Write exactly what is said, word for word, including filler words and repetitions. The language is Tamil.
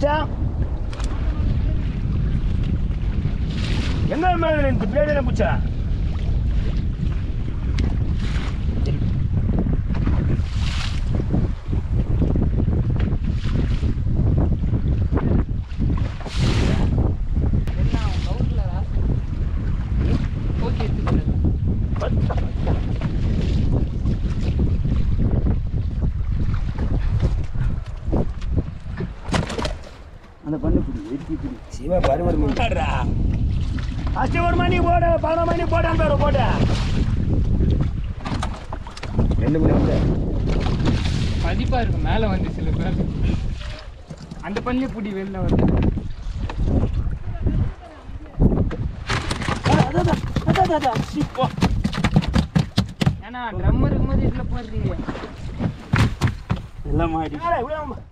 எங்க மேல இந்த பிளேட் என்ன புச்சா அந்த பண்ணு பிடி வெட்டி பிடி சிவா பருவர் மீன்டா அஸ்தி ஒரு மணி போடு பதினொரு மணி போடான் பேரு போடு ரெண்டு மணி வந்து பதிப்பா இருக்கு மேல வந்து சில பேர் அந்த பண்ணி பிடி வெளில வந்து அதான் அதான் அதான் சிப்போ ஏன்னா ட்ரம் இருக்கும்போது இதுல போடுறீங்க எல்லாம் மாடி இவ்வளோ